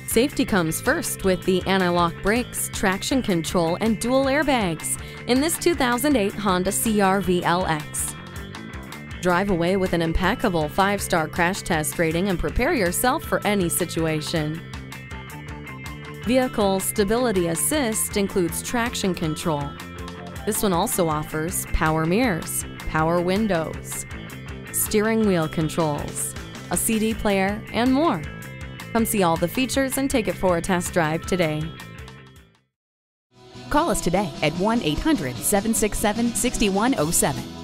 Safety comes first with the anti-lock brakes, traction control, and dual airbags in this 2008 Honda CR-V LX. Drive away with an impeccable 5-star crash test rating and prepare yourself for any situation. Vehicle Stability Assist includes traction control. This one also offers power mirrors, power windows, steering wheel controls, a CD player, and more. Come see all the features and take it for a test drive today. Call us today at 1-800-767-6107.